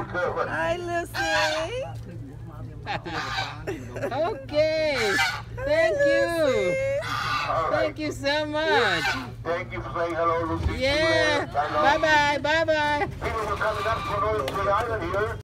good. Hi, Lucy. Okay. Thank you. All right. Thank you so much. Thank you for saying hello, Lucy. Yeah. Bye-bye. Bye-bye. People were coming up to the island here.